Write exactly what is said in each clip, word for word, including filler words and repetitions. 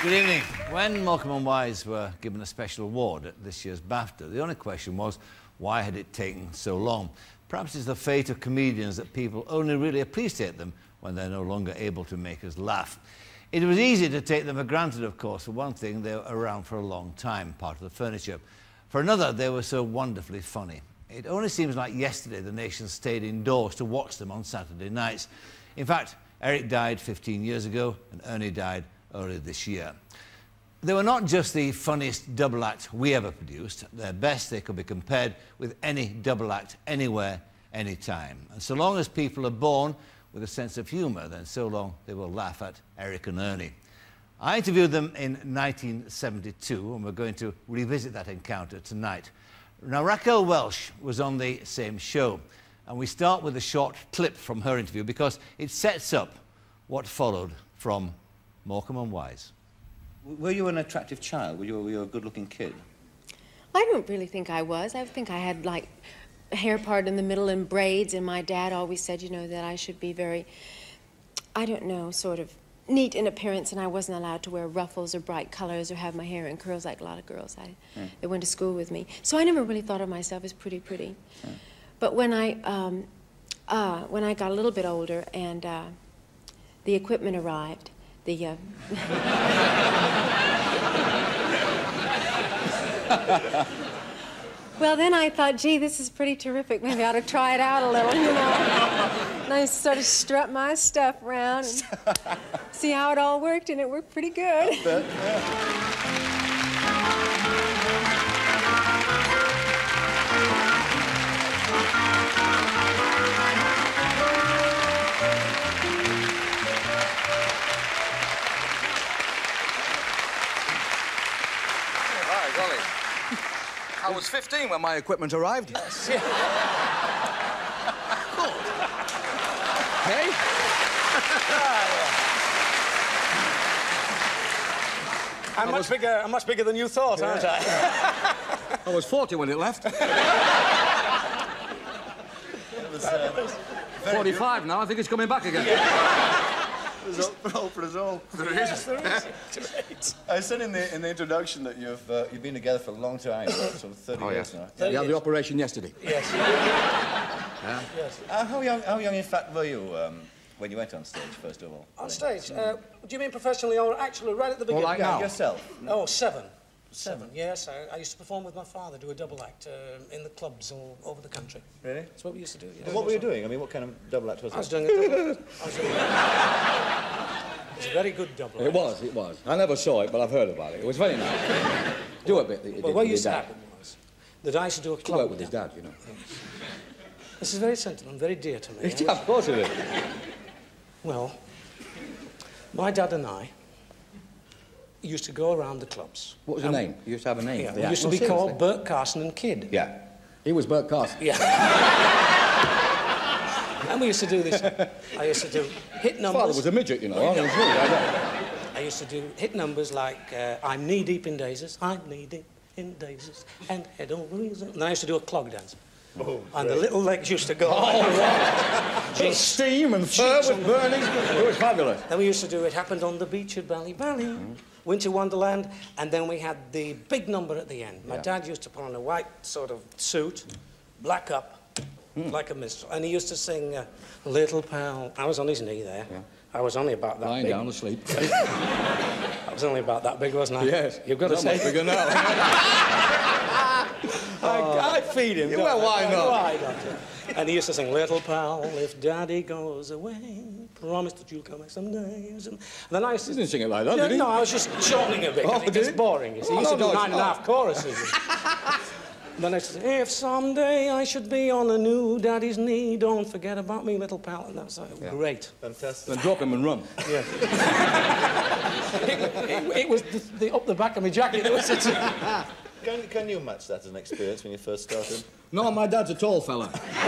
Good evening. When Morecambe and Wise were given a special award at this year's BAFTA, the only question was, why had it taken so long? Perhaps it's the fate of comedians that people only really appreciate them when they're no longer able to make us laugh. It was easy to take them for granted, of course. For one thing, they were around for a long time, part of the furniture. For another, they were so wonderfully funny. It only seems like yesterday the nation stayed indoors to watch them on Saturday nights. In fact, Eric died fifteen years ago and Ernie died earlier this year. They were not just the funniest double act we ever produced. At their best, they could be compared with any double act anywhere, anytime. And so long as people are born with a sense of humour, then so long they will laugh at Eric and Ernie. I interviewed them in nineteen seventy-two, and we're going to revisit that encounter tonight. Now, Raquel Welch was on the same show, and we start with a short clip from her interview because it sets up what followed from Morecambe and Wise. Were you an attractive child? Were you, were you a good-looking kid? I don't really think I was. I think I had, like, a hair part in the middle and braids, and my dad always said, you know, that I should be very, I don't know, sort of neat in appearance, and I wasn't allowed to wear ruffles or bright colors or have my hair in curls like a lot of girls I, yeah. that went to school with me. So I never really thought of myself as pretty, pretty. Yeah. But when I, um, uh, when I got a little bit older and uh, the equipment arrived, the... Uh, well, then I thought, gee, this is pretty terrific. Maybe I ought to try it out a little, you know. And I sort of strut my stuff around and see how it all worked, and it worked pretty good. I bet, yeah. I was fifteen when my equipment arrived. Yes. Good. Hey? I'm much was... bigger. I'm much bigger than you thought, yeah. aren't I? I was forty when it left. It was, uh, forty-five now. I think it's coming back again. Yeah. There's hope for us all. There is. There is. I said in the in the introduction that you've uh, you've been together for a long time, sort of thirty oh, years yes. now. thirty we had the operation yesterday. Yes. Yeah. Yes. Uh, how young? How young, in fact, were you um, when you went on stage? First of all. On stage? Uh, do you mean professionally or actually right at the beginning? Well, like yeah, now. yourself. Oh, seven. Seven. Yes, I, I used to perform with my father, do a double act uh, in the clubs all over the country. Really? That's what we used to do. Yeah. And what were you doing? I mean, what kind of double act was it? I was doing a double act. I was doing a... It was a very good double act. It was, it was. I never saw it, but I've heard about it. It was very nice. Do a bit. It, well, what used to happen was that I used to do a club. He worked with his dad, you know. This is very sentimental and very dear to me. Yeah, of course it is. Well, my dad and I used to go around the clubs. What was the name? You used to have a name. Yeah, for we the used to act. be Well, called seriously? Bert, Carson and Kid. Yeah. He was Bert Carson. Yeah. And we used to do this. I used to do hit numbers. Father was a midget, you know. I, was really, I, I used to do hit numbers like uh, I'm knee deep in daisies, I'm knee deep in daisies, and head over heels. And then I used to do a clog dance. Oh, and the little legs used to go. Oh, right. Just steam and fur was burning. It was fabulous. Then we used to do It Happened on the Beach at Bally Bally, mm. Winter Wonderland, and then we had the big number at the end. My yeah. dad used to put on a white sort of suit, black up, mm. like a minstrel, and he used to sing uh, Little Pal. I was on his knee there. Yeah. I was only about that Lying big. down asleep. I was only about that big, wasn't I? Yes. You've got to Not say. much bigger now. I, I feed him. Well, why not? Why not? And he used to sing, Little Pal, if Daddy goes away, promise that you'll come back some days. And then I used to... He didn't sing it like that, no, did he? No, I was just shortening a bit. Oh, it gets did? boring. You see. Oh, He used no, to do no, nine and a half choruses. Then I used to say, if someday I should be on a new daddy's knee, don't forget about me, little pal. And that's uh, yeah. great. Fantastic. Then drop him and run. Yeah. it, it, it was the, the, up the back of my jacket. It was such a... Can, can you match that as an experience when you first started? No, my dad's a tall fella.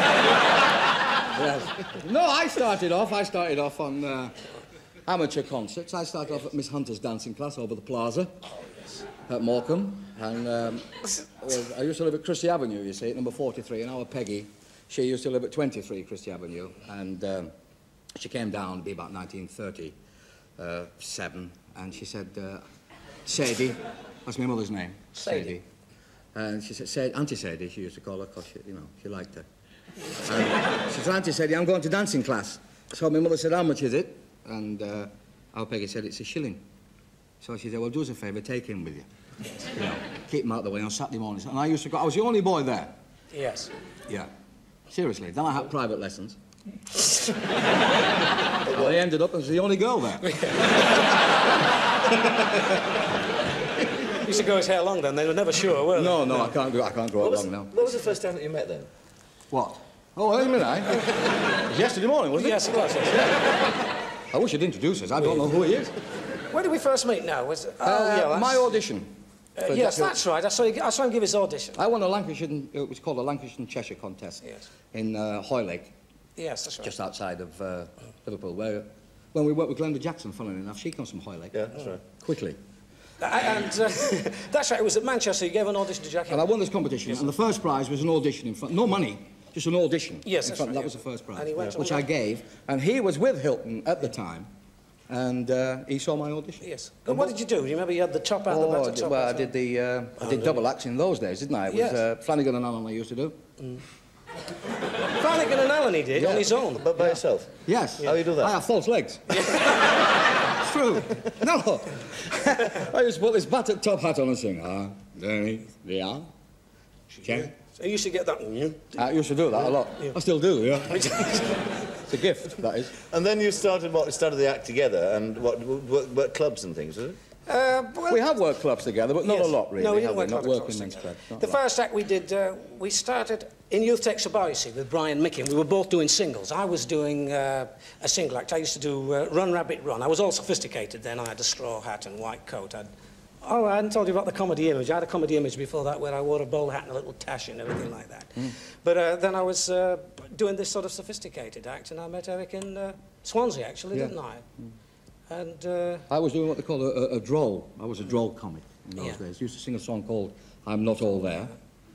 Yes. No, I started off, I started off on uh, amateur concerts. I started off at Miss Hunter's dancing class over the plaza at Morecambe. And um, I used to live at Christie Avenue, you see, at number forty-three, and our Peggy, she used to live at twenty-three Christie Avenue. And um, she came down to be about nineteen thirty-seven, and she said, uh, Sadie. That's my mother's name. Sadie. Sadie. And she said, said Auntie Sadie, she used to call her, because, you know, she liked her. And she said, Auntie Sadie, I'm going to dancing class. So my mother said, how much is it? And uh, our Peggy said, it's a shilling. So she said, well, do us a favour, take him with you. You know, keep him out of the way on Saturday mornings. And I used to go, I was the only boy there. Yes. Yeah. Seriously. Then I had private lessons. Well, I ended up as the only girl there. You used to grow his hair long then, they were never sure, were they? No, no, I can't do I can't grow it long now. What was the first time that you met then? What? Oh, wait a minute, eh? It was yesterday morning, wasn't it? Yes, it was, yes. I wish you'd introduce us. I don't know who he is. Where did we first meet now? Was it, oh, Uh, yeah, that's- my audition. Uh, For yes, that- that's right. I saw, you, I saw him give his audition. I won a Lancashire, it was called a Lancashire and Cheshire contest. Yes. In uh, Hoylake, Yes, that's right. just outside of uh, Liverpool, where when we worked with Glenda Jackson, funnily enough, she comes from Hoylake. Yeah, that's right. Quickly. I, and uh, that's right, it was at Manchester. You gave an audition to Jackie. And I won this competition, and the first prize was an audition in front, no money, just an audition. Yes, in that's front. right, That yeah. was the first prize, And he went which on I that. gave. And he was with Hilton at the time, and uh, he saw my audition. Yes. And what did you do? Do you remember you had the top out, the Oh, back I to did, top well, I out? did the uh, I did double acts in those days, didn't I? It was Yes. uh, Flanagan and Allen I used to do. Flanagan and Allen he did, Yeah. on his own. But by yourself? Yes. How do you do that? I have false legs. It's true. No. I used to put this battered top hat on and sing. Ah, there they are. Okay. So you used to get that. I used to do that a lot. I still do, yeah. It's a gift, that is. And then you started what? Started the act together, and what? What, what clubs and things, was it? Uh, well, We have worked clubs together, but not yes. a lot, really. No, we have didn't work Not a lot of working clubs men's together. clubs. not The a lot. first act we did, uh, we started in Youth Takes a Bow, you see, with Brian Micken. We were both doing singles. I was doing uh, a single act. I used to do uh, Run Rabbit Run. I was all sophisticated then. I had a straw hat and white coat. I'd... Oh, I hadn't told you about the comedy image. I had a comedy image before that where I wore a bowler hat and a little tash and everything like that. Mm. But uh, then I was uh, doing this sort of sophisticated act, and I met Eric in uh, Swansea, actually, Yeah. didn't I? Mm. And... Uh, I was doing what they call a, a, a droll. I was a droll comic in those Yeah. days. Used to sing a song called I'm Not All There.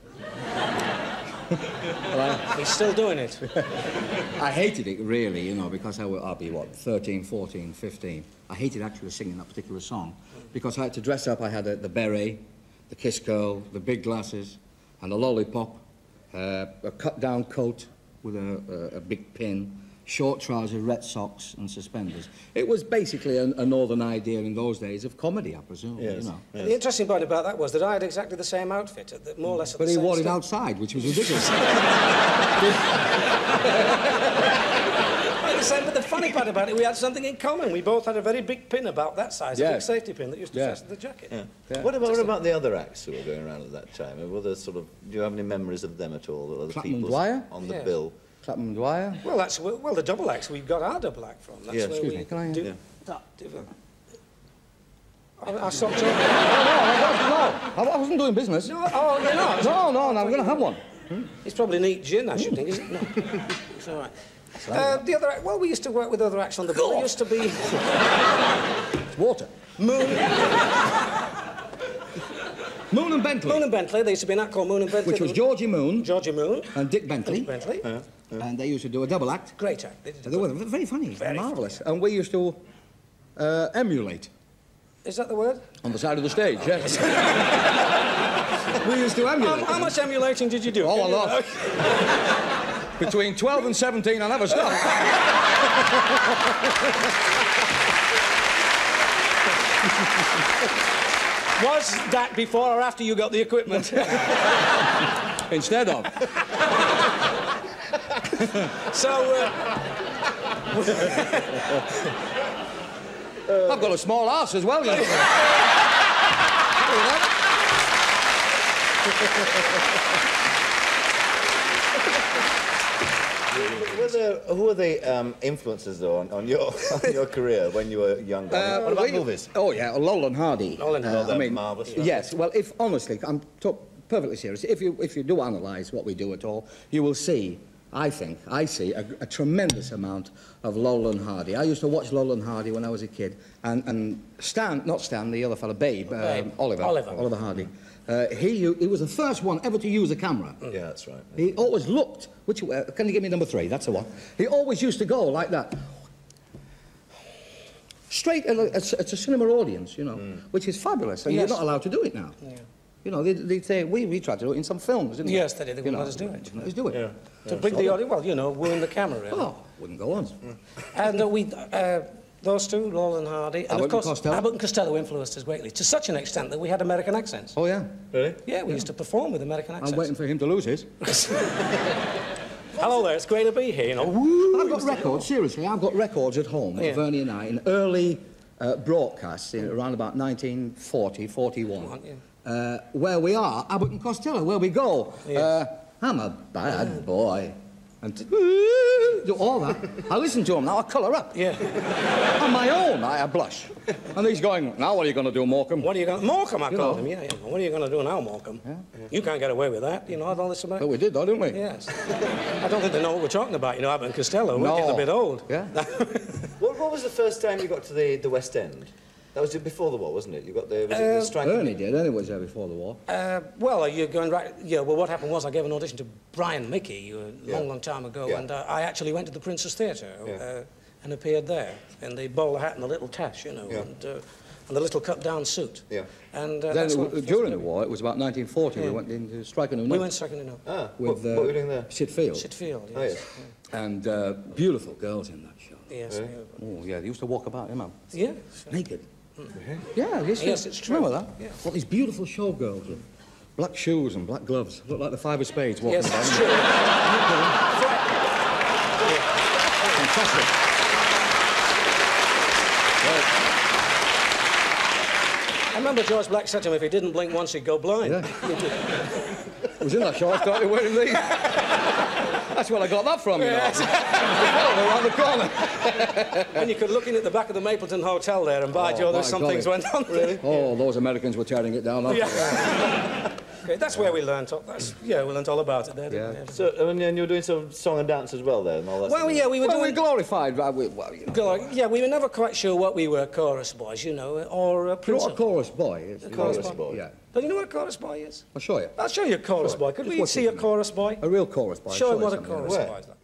Well, he's still doing it. I hated it, really, you know, because I would, I'd be, what, thirteen, fourteen, fifteen. I hated actually singing that particular song because I had to dress up. I had a, the beret, the kiss curl, the big glasses, and a lollipop, uh, a cut-down coat with a, a, a big pin, short trousers, red socks, and suspenders. It was basically a, a northern idea in those days of comedy, I presume, Yes. you know. Yes. The interesting point about that was that I had exactly the same outfit, uh, more or less at But the he same wore it stage. outside, which was ridiculous. The same, but the funny part about it, we had something in common. We both had a very big pin about that size, a Yeah. big safety pin that used to Yeah. fasten the jacket. Yeah. Yeah. What about what about the other acts who were going around at that time? Were there sort of? Do you have any memories of them at all? Other Clapham and people Dwyer? on the Yeah. bill? Clapham and Dwyer. Well, that's well, well, the double acts we've got our double act from. That's Yes. where Excuse we me, can I- do Yeah. that. do that. I, I stopped talking. No, I wasn't doing business. No, oh, you're not. No, no, no, I'm going to have one. It's probably neat gin, I should think, is it? No. It's all right. Uh, the other act, well, we used to work with other acts on the bill. There used to be It's water. Moon, Moon and Bentley, Moon and Bentley. There used to be an act called Moon and Bentley. which was Georgie Moon Georgie Moon. and Dick Bentley, Dick Bentley. and they used to do a double act. Great act. They did a They were very funny, Very marvellous. And we used to uh, emulate Is that the word? on the side of the stage, yes. We used to How, emulate. how much emulating did you do? Oh, Can a you- lot. Between twelve and seventeen, I never stopped. Was that before or after you got the equipment? Instead of. So, uh, I've got a small arse as well, you know. Were there, who were the um, influences though on, on your on your career when you were younger? Uh, what about well, you- movies? Oh, yeah, Lowell and Hardy. Lowell and Hardy. I They're mean, marvellous. yes, well, if, honestly, I'm talk, perfectly serious, if you, if you do analyse what we do at all, you will see, I think, I see a, a tremendous amount of Lowell and Hardy. I used to watch Lowell and Hardy when I was a kid, and, and Stan, not Stan, the other fellow, Babe, um, Babe. Oliver, Oliver. Oliver Hardy, uh, he, u- he was the first one ever to use a camera. Yeah, that's right. He always looked, which, uh, can you give me number three? That's the one. He always used to go like that. straight at a, at a cinema audience, you know, mm. which is fabulous, and yes. you're not allowed to do it now. Yeah. You know, they, they say, we, we tried to do it in some films, didn't yes, they? Yes, they did. They wouldn't let us do it. Let us do it. Yeah. To yeah. bring the audience, well, you know, wooing the camera, really. Oh, wouldn't go on. Mm. And uh, we, uh, those two, Lowell and Hardy, and Abbott of course, and Costello. Abbott and Costello influenced us greatly, to such an extent that we had American accents. Oh, yeah? Really? Yeah, we yeah. used to perform with American accents. I'm waiting for him to lose his. Hello there, it's great to be here, you know. Woo, I've got records, seriously, I've got records at home, yeah. of Ernie and I, in early uh, broadcasts, in around about nineteen forty, forty-one, yeah. uh, where we are, Abbott and Costello, where we go. Yes. Uh, I'm a bad boy. And do all that. I listen to him now, I colour up. Yeah. On my own, I, I blush. And he's going, now what are you going to do, Morecambe? What are you going to... Morecambe, I you called know. him, yeah, yeah. What are you going to do now, Morecambe? Yeah. Yeah. You can't get away with that, you know, all this about... But we did, though, didn't we? Yes. I don't think they know what we're talking about, you know, Abbott and Costello. We're no. getting a bit old. Yeah. what, what was the first time you got to the, the West End? That was before the war, wasn't it? You got the, was uh, it the strike? Ernie did. Ernie was there before the war. Uh, well, you're going right... Yeah, well, what happened was I gave an audition to Brian Mickey a yeah. long, long time ago, yeah. and uh, I actually went to the Princess Theatre yeah. uh, and appeared there in the bowler hat and the little tash, you know, yeah. and, uh, and the little cut-down suit. Yeah. And uh, then, what, during the war, it was about nineteen forty, yeah. we went into striking. We went striking in Ah, with, what, uh, what were you doing there? Sid Field. Sid Field, yes. Oh, yes. Yeah. And uh, beautiful girls in that show. Yes. Really? Oh, yeah, they used to walk about, him, Yeah. naked. Mm-hmm. Yeah, yes, yes, it's true. Remember that? Yeah. Well, these beautiful showgirls with black shoes and black gloves. Look like the Five of Spades walking yes, down. Yes, it's true. Fantastic. I remember George Black said to him if he didn't blink once, he'd go blind. Yeah. It was in that show I started wearing these. That's where I got that from, you know. Around the corner. And you could look in at the back of the Mapleton Hotel there, and by oh, Joe, there's some golly. things went on. Really? Oh, those Americans were tearing it down. Yeah. Okay, that's where we learnt. That's yeah, we learnt all about it there. Yeah. Didn't we? So, and you were doing some song and dance as well there, and all that. Well, yeah, we were well, doing. we glorified. Uh, we, well, you know. Glor yeah, we were never quite sure what we were, chorus boys, you know, or uh, You know what a principal. chorus boy is? A chorus, chorus boy. boy. Yeah. Don't you know what a chorus boy is? I'll show you. I'll show you a chorus Sure. boy. Could Just we watch see it a for me. chorus boy? A real chorus boy. Show him you what a something. chorus Where? boy is like.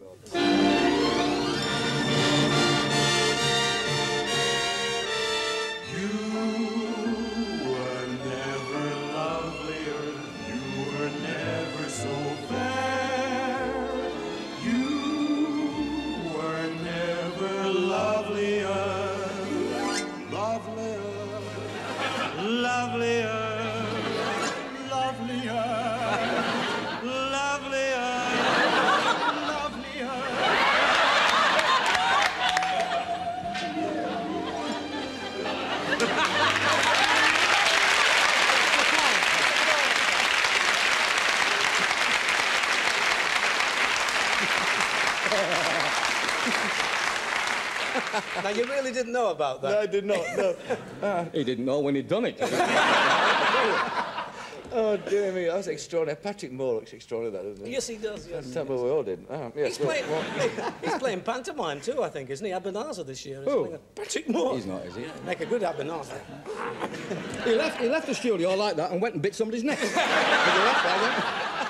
Now, you really didn't know about that? No, I did not, no. uh, he didn't know when he'd done it. Oh, dear me, that was extraordinary. Patrick Moore looks extraordinary, that, doesn't he? Yes, he does, yes. That's what we all did. Oh, yes, He's, well, playing, well. he's playing pantomime too, I think, isn't he? Ebenezer this year. He's Who? playing a Patrick Moore. He's not, is he? Yeah, make a good Ebenezer. He left, he left the studio like that and went and bit somebody's neck. He left like that.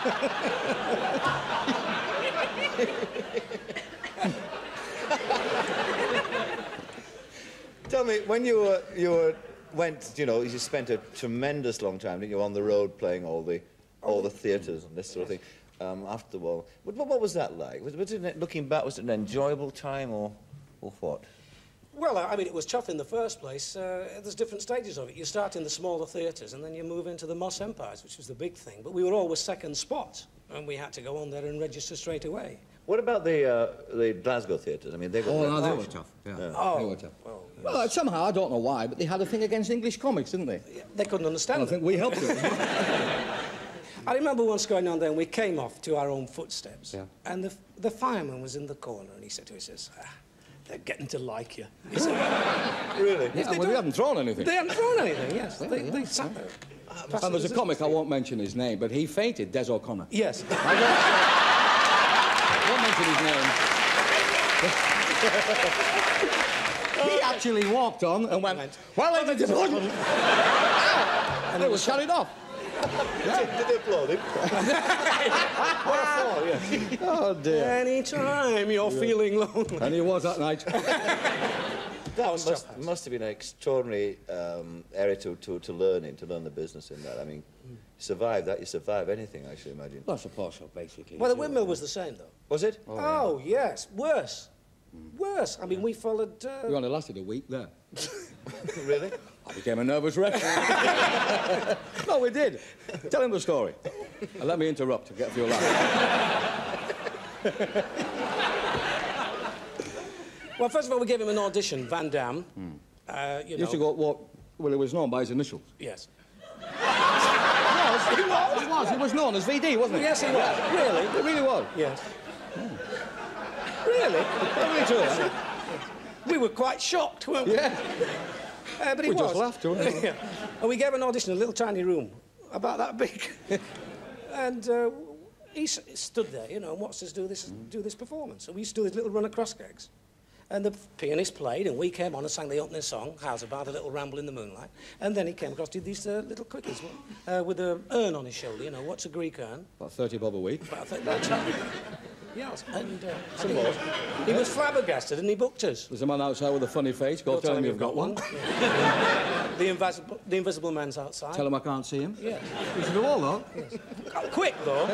Tell me, when you were, you were, went, you know, you spent a tremendous long time, didn't you, on the road playing all the, all the theatres and this sort of thing, um, after the war. What, what was that like? Was, was it, looking back, was it an enjoyable time or, or what? Well, I mean, it was tough in the first place. Uh, there's different stages of it. You start in the smaller theatres and then you move into the Moss Empires, which was the big thing. But we were always second spot, and we had to go on there and register straight away. What about the, uh, the Glasgow theatres? I mean, they got... Oh, no, they were tough. Yeah. Yeah. Oh, they were tough. well, Well, somehow, I don't know why, but they had a thing against English comics, didn't they? yeah, they couldn't understand I it. think we helped it. I remember once going on there and we came off to our own footsteps. Yeah. And the, the fireman was in the corner and he said to us, he says, ah, they're getting to like you. He said, Really? Yeah, they well, they don't- hadn't thrown anything. they hadn't thrown anything, yes. Yeah, they, yeah, they sat yeah. there. And there's a comic, I won't mention his name, but he fainted, Des O'Connor. Yes. I won't, I won't mention his name. He actually walked on and went, well, ladies and gentlemen, and it was carried off. Yeah. Did, did they applaud him? What a fall, yes. Oh, dear. Any time you're feeling lonely. And he was that night. That must, must have been an extraordinary um, area to, to, to learn in, to learn the business in that. I mean, mm. you survive that, you survive anything, I should imagine. Well, I suppose so, basically. Well, the windmill was the same, though. Was it? Oh, oh yeah. yes, worse. Mm. Worse. I mean, we followed... Uh... We only lasted a week there. Really? I became a nervous wreck. No, we did. Tell him the story. And let me interrupt to get a few laughs. Well, first of all, we gave him an audition, Van Damme. Hmm. Uh, you he know. used to go, what, well, he was known by his initials. Yes. Yes, he was. He was. He was known as V D, wasn't he? Yes, he was. Really? It really was. Yes. Hmm. Really? Really true, huh? We were quite shocked, weren't we? Yeah. Uh, but he we was. just laughed, didn't we? Yeah. And we gave an audition in a little tiny room, about that big. And uh, he s stood there, you know, and watched us do this, mm. do this performance. And we used to do this little run across gigs. And the pianist played, and we came on and sang the opening song, How's About a Little Ramble in the Moonlight. And then he came across, did these uh, little quickies uh, with an urn on his shoulder, you know, what's a Greek urn? About thirty bob a week. About thirty bob a week. Yes, and, uh, and he, was, he was flabbergasted, and he booked us. There's a man outside with a funny face. Go, Go tell, tell him you've got, got one. one. Yeah. the, invisible, the invisible man's outside. Tell him I can't see him. Yeah. You should do all that. Yes. Quick, though.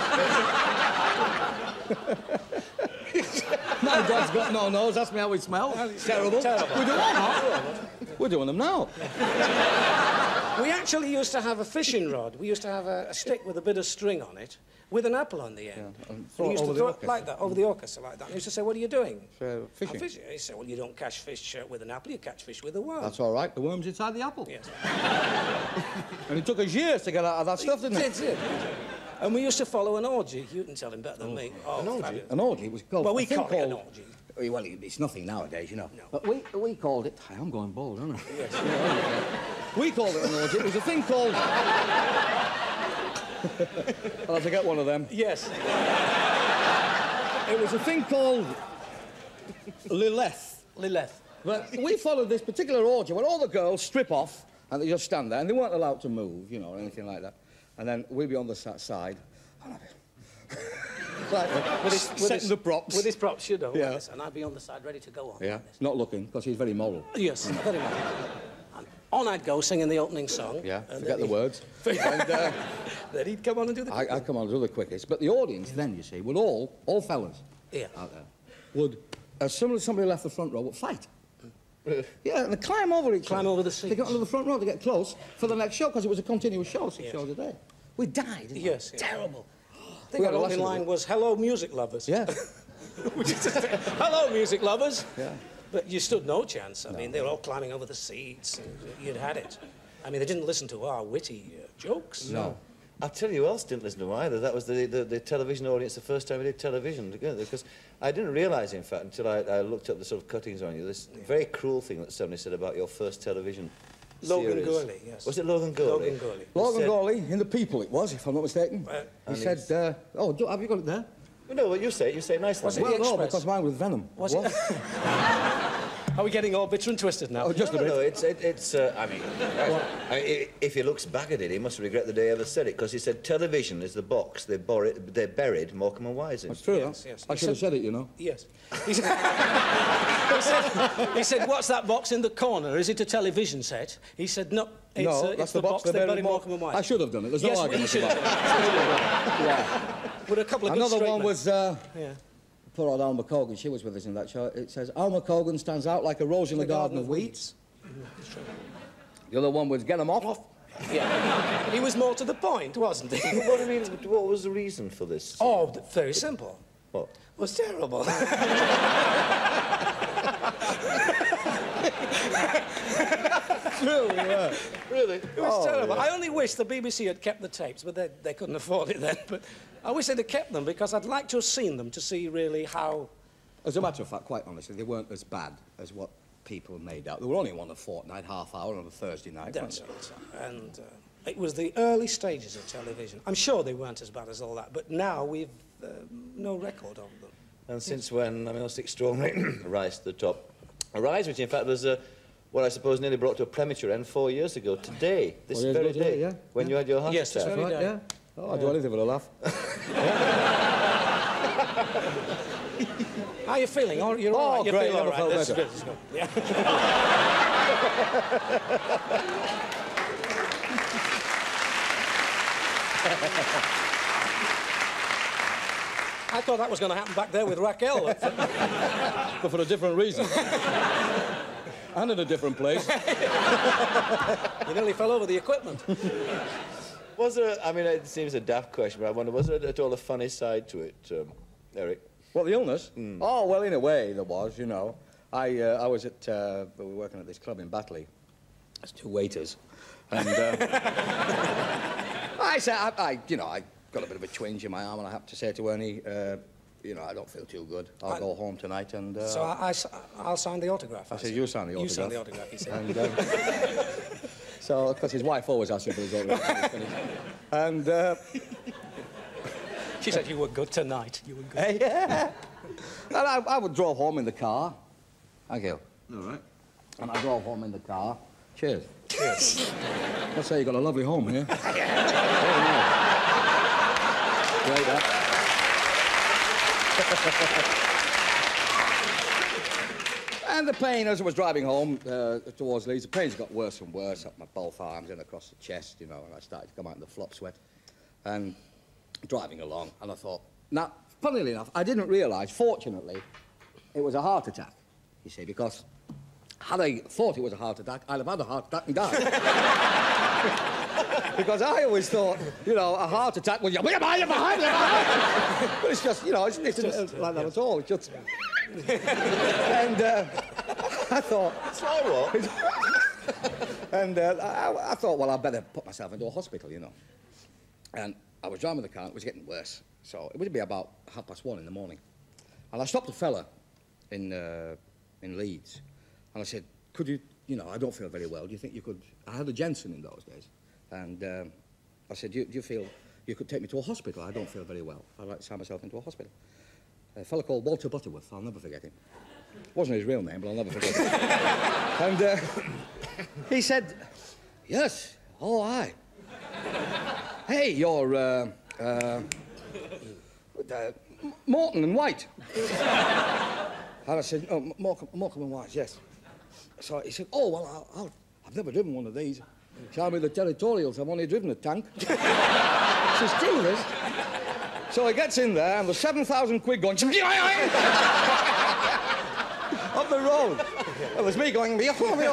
My dad's got no nose. Ask me how he smells. It's terrible. Terrible. We do all that. We're doing them now. We actually used to have a fishing rod. We used to have a, a stick with a bit of string on it, with an apple on the end. Yeah, and throw and it used over to the throw orchestra. it like that, over the orchestra, like that. And he used to say, what are you doing? Uh, fishing. I'm fishing. He said, well, you don't catch fish uh, with an apple, you catch fish with a worm. That's all right. The worm's inside the apple. Yes. And it took us years to get out of that stuff, didn't it? It did. And we used to follow an orgy. You can tell him better than oh. me. Oh, an orgy? An orgy was called... Well, we called it an orgy. Well, it's nothing nowadays, you know. No. But we, we called it... I'm going bold, aren't I? Yes. We called it an orgy. It was a thing called... I'll have to get one of them. Yes. It was a thing called... Lilith. Lilith. But we followed this particular orgy where all the girls strip off and they just stand there and they weren't allowed to move, you know, or anything like that. And then we'd be on the side. Like, with his, with setting his, the props. With his props, you know. Yeah. Like and I'd be on the side ready to go on. Yeah, like not looking, because he's very moral. Yes, very moral. And on I'd go singing the opening song. Yeah, forget the words. and, uh, then he'd come on and do the quickest. I, I'd come on and do the quickest. But the audience then, you see, would all, all fellas yeah. out there, would, as soon as somebody left the front row, would fight. Yeah, and they climb over each Climb other. over the seats. They got onto the front row to get close for the next show, because it was a continuous show, six yes. shows a day. We died, didn't Yes. we? Yeah. Terrible. I think our opening line was, hello, music lovers. Yeah. Hello, music lovers. Yeah. But you stood no chance. I no. mean, they were all climbing over the seats, and you'd had it. I mean, they didn't listen to our witty uh, jokes. No. I'll tell you who else didn't listen to them either. That was the, the, the television audience the first time we did television together. Because I didn't realise, in fact, until I, I looked up the sort of cuttings on you, this yeah. very cruel thing that somebody said about your first television Logan series. Gourley, yes. Was it Logan Gourley? Logan Gourley. Logan said, Gourley, in The People it was, if I'm not mistaken. Uh, he said, uh, oh, do, have you got it there? No, well, you say it, you say it nicely. Was it Well, the no, Express? because mine was Venom. Was it? Are we getting all bitter and twisted now? Oh, just no, a bit. No, no, it's, it, it's uh, I mean, I mean, if he looks back at it, he must regret the day he ever said it, because he said television is the box they, bor they buried Morecambe and Wise in. That's true, yes, huh? yes. I He should have said- said it, you know. Yes. He said, he, said, he said, what's that box in the corner? Is it a television set? He said, no, it's, no, uh, that's it's the, the box, box they they buried buried Morecambe and Wise. I should have done it. There's Yes, no well, you argument should about have. it. Yeah. With a couple of good Another straight one men. was... Uh, Yeah. Poor old Alma Cogan, she was with us in that show. It says, Alma Cogan stands out like a rose in the, the garden, garden of weeds. weeds. The other one was, get 'em off. Off. Yeah. He was more to the point, wasn't he? What, do you mean, what was the reason for this? Oh, very simple. What? It was terrible. True, yeah. Really? It was Oh, terrible. yeah. I only wish the B B C had kept the tapes, but they, they couldn't afford it then. But I wish they'd have kept them, because I'd like to have seen them to see really how... As a matter of fact, quite honestly, they weren't as bad as what people made out. They were only one a fortnight, half hour on a Thursday night. That's right. And uh, it was the early stages of television. I'm sure they weren't as bad as all that, but now we've uh, no record of them. And since when, I mean, that's extraordinary rise to the top. A rise which, in fact, was uh, what I suppose nearly brought to a premature end four years ago, today, this Four years very ago today, day, yeah. when Yeah. you had your heart Yes, this attack. very Right, day. yeah. Oh, I'd do anything for a laugh. How are you feeling? Oh, you're all Oh, right. You great, feel all never right. felt That's better. good. That's good. Yeah. I thought that was going to happen back there with Raquel. But for a different reason. And in a different place. You nearly fell over the equipment. Was there, a, I mean, it seems a daft question, but I wonder, was there at all a funny side to it, um, Eric? What, the illness? Mm. Oh, well, in a way, there was, you know. I, uh, I was at, uh, we were working at this club in Batley. There's two waiters. And uh, I said, I, I, you know, I got a bit of a twinge in my arm, and I happened to say to Ernie, uh, you know, I don't feel too good. I'll I, go home tonight and... Uh, so I, I, will sign the autograph. I, I said, you sign the autograph. You sign the autograph, he said. And, uh, so, because his wife always asked him for his autograph. And... Uh, she said you were good tonight. You were good. Uh, yeah. And I, I would drove home in the car. Thank you. All right. And I drove home in the car. Cheers. Cheers. Let's say you got a lovely home here. Very nice. Great, that. And the pain, as I was driving home uh, towards Leeds, the pains got worse and worse up my both arms and across the chest, you know, and I started to come out in the flop sweat. And driving along, and I thought, now, funnily enough, I didn't realise, fortunately, it was a heart attack, you see, because had I thought it was a heart attack, I'd have had a heart attack and died. Because I always thought, you know, a heart attack was, you're behind, you're behind, you're behind. But it's just, you know, it's, it's just isn't like that at all. It's just... And uh, I thought... It's like what? And uh, I, I thought, well, I'd better put myself into a hospital, you know. And I was driving the car, and it was getting worse. So it would be about half past one in the morning. And I stopped a fella in, uh, in Leeds, and I said, could you, you know, I don't feel very well. Do you think you could... I had a Jensen in those days. And um, I said, do you, do you feel you could take me to a hospital? I don't feel very well. I'd like to sign myself into a hospital. A fella called Walter Butterworth, I'll never forget him. Wasn't his real name, but I'll never forget him. And uh, he said, yes, oh, aye. Hey, you're, uh, uh, uh, Morton and White. And I said, oh, Morecambe, Morecambe and Wise, yes. So he said, oh, well, I'll, I'll, I've never driven one of these. So I'm in the territorials, I've only driven a tank. It's true, this. So he gets in there, and there's seven thousand quid going... Up the road. It was me going... And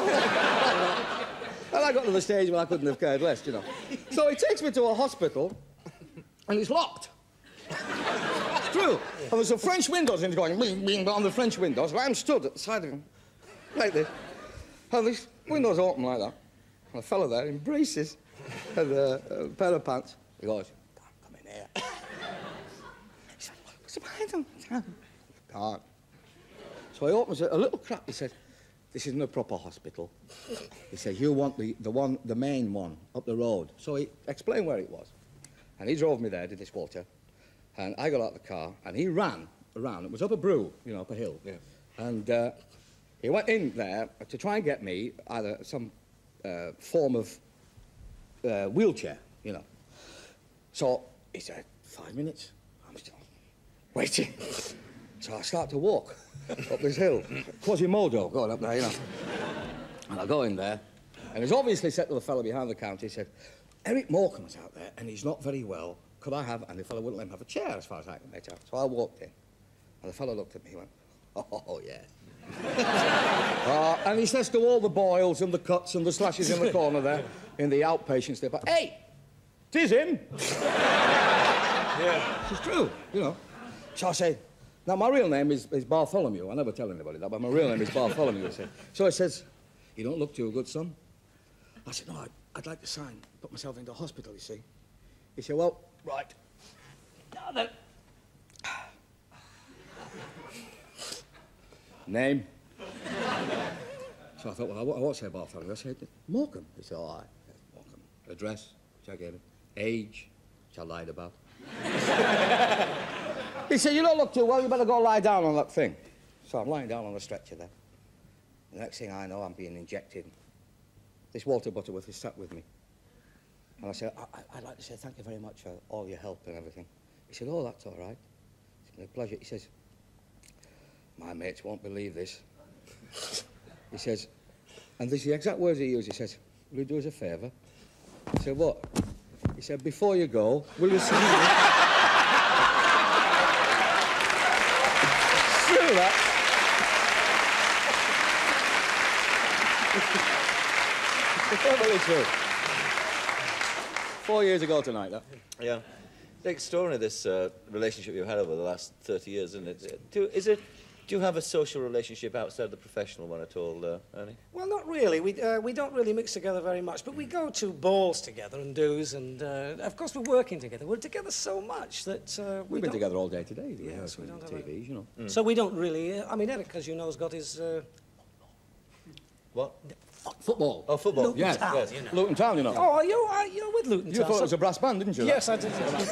I got to the stage where I couldn't have cared less, you know. So he takes me to a hospital, and it's locked. It's true. And there's some French windows, and it's going... Bing, bing, but on the French windows, I'm stood at the side of him, like this. And these windows open like that. And a fella there in braces and uh, a pair of pants. He goes, come in here. He said, what's the matter? Can't. So he opens a, a little crack. He said, this isn't a proper hospital. He said, you want the, the one, the main one up the road. So he explained where it was. And he drove me there, did this Walter. And I got out of the car, and he ran around. It was up a brew, you know, up a hill. Yeah. And uh, he went in there to try and get me either some uh, form of uh, wheelchair, you know. So he said, five minutes. I'm still waiting. So I start to walk up this hill. Quasimodo going up there, you know. And I go in there, and he's obviously said to the fellow behind the counter, he said, Eric Morecambe's out there, and he's not very well. Could I have... And the fellow wouldn't let him have a chair, as far as I can make out. So I walked in, and the fellow looked at me, he went, oh, yeah. uh, and he says to all the boils and the cuts and the slashes in the corner there, in the outpatient step, hey, 'tis him. Yeah. It's true, you know. So I say, now, my real name is, is Bartholomew. I never tell anybody that, but my real name is Bartholomew, I say. So he says, you don't look too good, son. I said, no, I'd, I'd like to sign, put myself into hospital, you see. He said, well, right. Now then. Name. So I thought, well, I, I won't say Bartholomew. I said, Morecambe. He said, all right, yes, Morecambe. Address, which I gave him. Age, which I lied about. He said, you don't look too well, you better go lie down on that thing. So I'm lying down on a stretcher there. The next thing I know, I'm being injected. This Walter Butterworth is sat with me. And I said, I I'd like to say thank you very much for all your help and everything. He said, oh, that's all right. It's been a pleasure. He says, my mates won't believe this. He says, and this is the exact words he used, he says, will you do us a favour? I said, what? He said, before you go, will you sing me? True, that. Totally true. Four years ago tonight, that. Yeah. It's extraordinary, this uh, relationship you've had over the last thirty years, isn't it? Do, is it? Do you have a social relationship outside the professional one at all, uh, Ernie? Well, not really. We, uh, we don't really mix together very much, but we go to balls together and do's, and uh, of course we're working together. We're together so much that uh, we We've been don't... together all day today. Yes, we don't have T Vs, a... you know. Mm. So we don't really... Uh, I mean, Eric, as you know, has got his... Uh... What? Football. Oh, football. Luton Yes, Town, yes. you know. Luton Town, you know. Oh, you, uh, you're with Luton You Town. thought it was a brass band, didn't you? Yes, I did.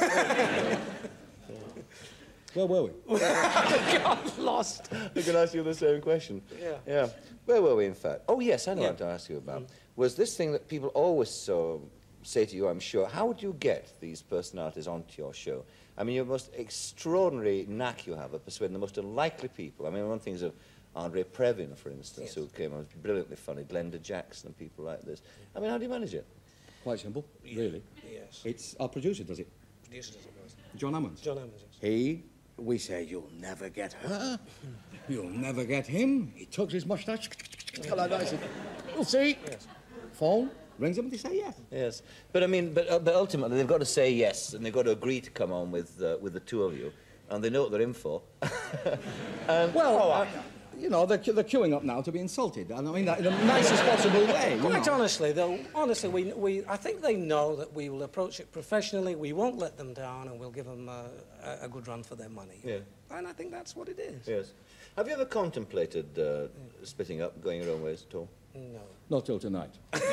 Where were we? Got lost. I can ask you the same question. Yeah. Yeah. Where were we, in fact? Oh, yes, I know Yeah. what to ask you about. Mm. Was this thing that people always so say to you, I'm sure, how would you get these personalities onto your show? I mean, your most extraordinary knack you have of persuading the most unlikely people. I mean, one thing's of Andre Previn, for instance, yes. who came on, was brilliantly funny, Glenda Jackson and people like this. I mean, how do you manage it? Quite simple, really. Yes. It's our producer does it. Producer does it, yes. John Ammons. John Ammons, yes. He, we say, you'll never get her. You'll never get him. He tugs his moustache. Like that. He said, we'll see. Yes. Phone, rings them and they say yes. Yes. But, I mean, but, uh, but ultimately, they've got to say yes, and they've got to agree to come on with, uh, with the two of you, and they know what they're in for. um, well, oh, uh, you know, they're, they're queuing up now to be insulted, and I mean that in the nicest possible way. Quite know. honestly, though, honestly, we, we, I think they know that we will approach it professionally, we won't let them down, and we'll give them uh, a, a good run for their money. Yeah. And I think that's what it is. Yes. Have you ever contemplated uh, yeah. splitting up, going your own ways at all? No. Not till tonight.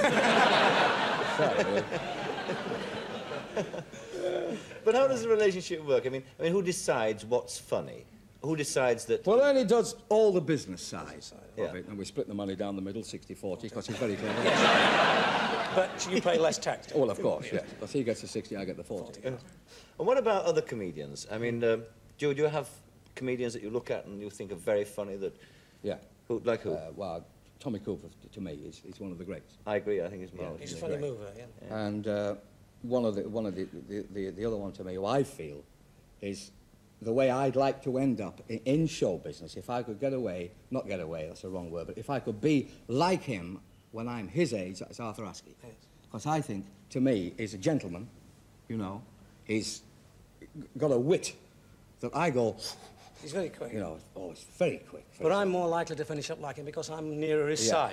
But how does the relationship work? I mean, I mean, who decides what's funny? Who decides that... Well, Ernie does all the business side yeah. of it, and we split the money down the middle, sixty forty, because he's very clever. But you pay less tax. Well, of course, yes. Because he gets the sixty, I get the forty. Yeah. And what about other comedians? I mean, um, do, you, do you have comedians that you look at and you think are very funny that... Yeah. Who, like who? Uh, well, Tommy Cooper, to me, is, is one of the greats. I agree, I think he's marvellous. Yeah, he's a funny great. mover, yeah. yeah. And uh, one of, the, one of the, the, the, the other one to me, who I feel, is the way I'd like to end up in, in show business, if I could get away, not get away, that's the wrong word, but if I could be like him when I'm his age, that's Arthur Askey. Because yes. I think, to me, he's a gentleman, you know, he's got a wit that I go... He's very quick. You know, oh, it's very quick. Very but I'm quick. more likely to finish up like him because I'm nearer his yeah.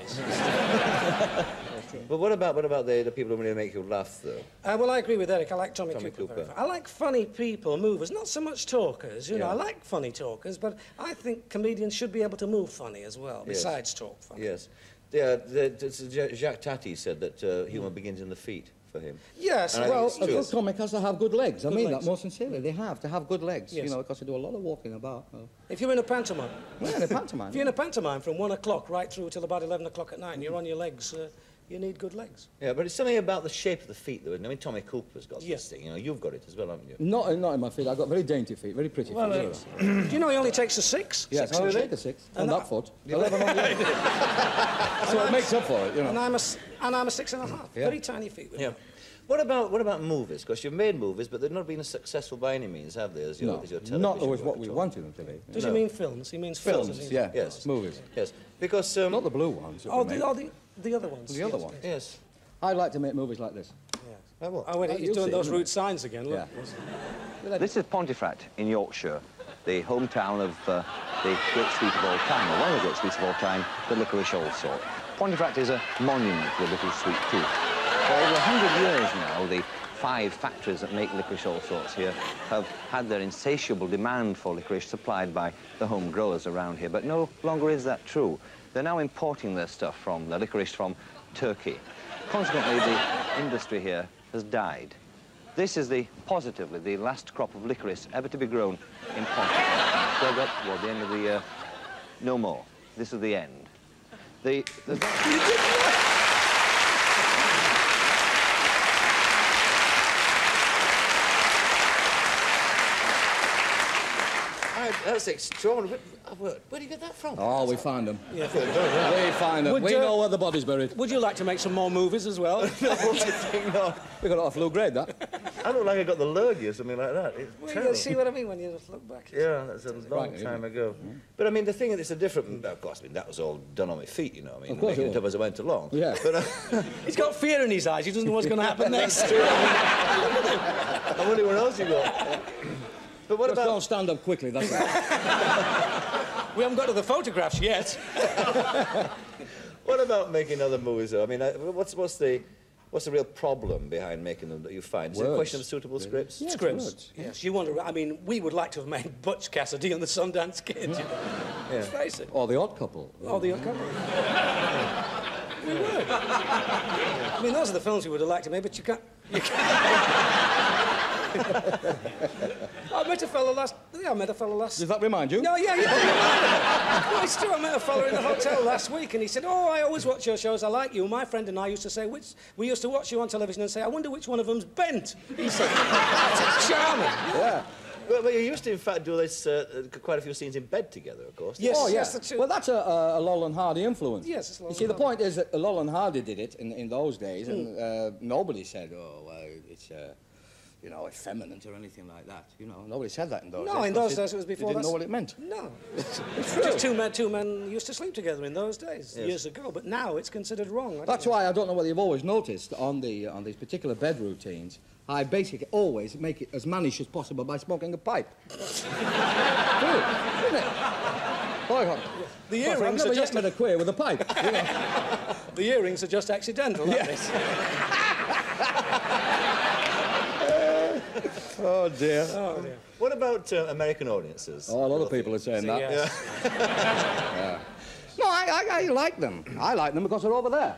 size. But what about what about the, the people who really make you laugh, though? Uh, well, I agree with Eric. I like Tommy, Tommy Cooper. Cooper. Very I like funny people, movers, not so much talkers. You yeah. know, I like funny talkers, but I think comedians should be able to move funny as well, yes. besides talk funny. Yes. Yeah, the, the, Jacques Tati said that uh, humour mm. begins in the feet for him. Yes, and well... A good comic has to have good legs. Good I mean legs. that more sincerely. They have to have good legs, yes. you know, because they do a lot of walking about. You know. If you're in a pantomime... Yeah, in a pantomime. If you're in a pantomime from one o'clock right through till about eleven o'clock at night and you're on your legs, uh, you need good legs. Yeah, but it's something about the shape of the feet, though, isn't it? I mean, Tommy Cooper's got yes. this thing. You know, you've got it as well, haven't you? Not, not in my feet. I've got very dainty feet, very pretty well, feet. Uh, do you know he only takes a six? Yes, six I inch? take a six. And on that, that foot. eleven on the other. So it makes up for it, you know. And I'm a, and I'm a six and a half. Yeah. Very tiny feet. Yeah. What about what about movies? Because you've made movies, but they've not been as successful by any means, have they? As your, no, as your television not always work what at we all? wanted them to be. Does no. he mean films? He means films. films. Films, yeah. Yes. Movies. Yes. Because um, not the blue ones. Oh, the, oh the, the other ones. The yes, other ones. Yes. yes. I'd like to make movies like this. Yes. Oh, what? Oh, wait, Oh, he's you'll doing see, those won't route signs again. Look. Yeah. This is Pontefract in Yorkshire, the hometown of uh, the great sweet of all time, or one of the great sweets of all time, the licorice allsort. Pontefract is a monument to the little sweet tooth. For over a hundred years now, the five factories that make licorice allsorts here have had their insatiable demand for licorice supplied by the home growers around here, but no longer is that true. They're now importing their stuff from, the licorice from Turkey. Consequently, the industry here has died. This is the, positively, the last crop of licorice ever to be grown in Pontefract. Dug up toward the end of the year, no more. This is the end. The... the I, That's extraordinary. Where, where do you get that from? Oh, we find them. Yeah. We find them. Would, we uh, know where the body's buried. Would you like to make some more movies as well? What do you think? No. We got it off low grade, that. I look like I got the lurgy or something like that. It's Well, terrible. you see what I mean when you look back? Yeah, that's a long right, time isn't ago. Mm. But I mean, the thing is, it's a different. Of course, I mean, that was all done on my feet, you know. I mean, Of course making it it up as I went along. Yeah. But uh, He's got fear in his eyes. He doesn't know what's going to happen next. I wonder what else you got. But what Just about? don't stand up quickly, that's all. We haven't got to the photographs yet. What about making other movies? Though? I mean, I, what's what's the what's the real problem behind making them that you find? Is it a Words. question of suitable scripts? Yes, Scripts. words. Yes, you wonder. I mean, we would like to have made Butch Cassidy and the Sundance Kid. You know? Yeah. Let's face it. Or the Odd Couple. Oh, the couple. We would. I mean, those are the films we would have liked to make, but you can't. You can't. I met a fella last. Yeah, I met a fella last. Does that remind you? No, yeah, yeah. No, it's true. I met a fella in the hotel last week, and he said, "Oh, I always watch your shows. I like you." My friend and I used to say, "Which?" We used to watch you on television and say, "I wonder which one of them's bent." He said, "That's charming." Yeah. Well, well, you used to, in fact, do this uh, quite a few scenes in bed together, of course. Yes, Oh, yeah. yes, that's true. Well, that's a, a, a Laurel and Hardy influence. Yes, it's Laurel You see, and the Hardy. point is that Laurel and Hardy did it in, in those days, and uh, nobody said, oh, well, it's, uh, you know, effeminate or anything like that. You know, nobody said that in those days. No, in those because days it was before. They didn't that's- know what it meant. No, it's just two men. Two men used to sleep together in those days, Yes. years ago. But now it's considered wrong. I don't That's know. why I don't know whether you've always noticed on the on these particular bed routines, I basically always make it as mannish as possible by smoking a pipe. True, isn't it? Well, The I've earrings never are yet just met a queer with a pipe. You know. the earrings are just accidental. aren't they? Oh dear. Oh dear. What about uh, American audiences? Oh, a lot of people are saying that. Yes. Yeah. No, I, I, I like them. I like them because they're over there.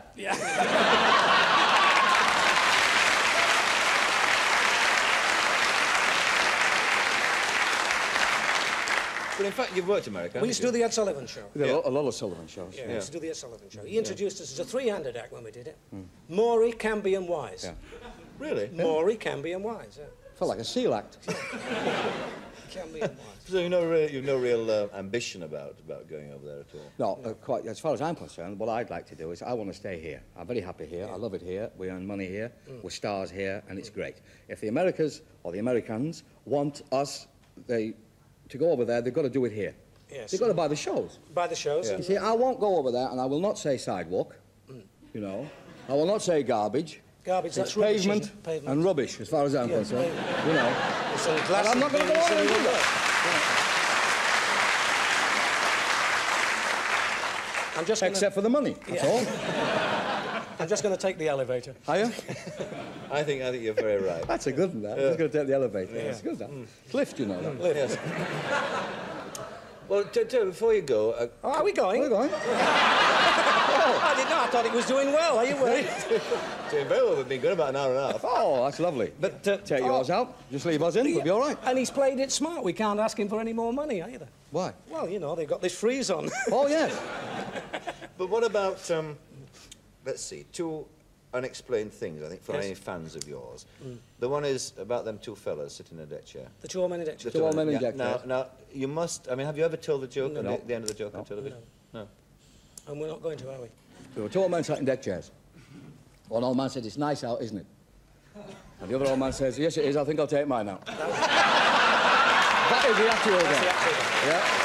But in fact, you've worked in America. We used to do the Ed Sullivan Show. We did a, lot, a lot of Sullivan shows. Yeah, we used to do the Ed Sullivan Show. He introduced us as a three-handed act when we did it. Morecambe and Wise. Yeah. Really? Morecambe and Wise. Yeah. Felt like a seal act. Camby and Wise. So you've no real, you've no real uh, ambition about, about going over there at all? No, uh, quite, as far as I'm concerned, what I'd like to do is I want to stay here. I'm very happy here. I love it here. We earn money here. We're stars here, and it's great. If the Americas or the Americans want us they, to go over there, they've got to do it here. Yes. They've got to buy the shows. By the shows. You see, I won't go over there, and I will not say sidewalk, you know. I will not say garbage. Garbage, It's that's rubbish, pavement, isn't it? Pavement. and rubbish, as far as I'm Yeah, concerned. pavement. You know. It's on And glass I'm not going to go beams over and do and that. I'm just gonna, Except for the money, that's all. I'm just going to take the elevator. Are you? I think, I think you're very right. That's a good one, that. I'm just going to take the elevator. That's good, that. It's lift, you know. That. Yes. Well, t- t- before you go... Uh, Oh, are we going? Where are we going? I didn't know. I thought it was doing well. Are you worried? doing very well, we've been going about an hour and a half. Oh, that's lovely. But, uh, Take yours out. Just leave us in. We'll be all right. And he's played it smart. We can't ask him for any more money either. Why? Well, you know, they've got this freeze on. Oh, yes. But what about, um, let's see, two unexplained things, I think, for Yes. any fans of yours. The one is about them two fellas sitting in a deck chair. The two old men in deck The chair. Two old men in yeah, deck now, chairs. now, you must, I mean, have you ever told the joke, No. the, the end of the joke on television? No. And we're not going to, are we? There were two old men sat in deck chairs. One old man said, it's nice out, isn't it? And the other old man says, yes, it is. I think I'll take mine out. That is the actual That's game. the actual one. Yeah.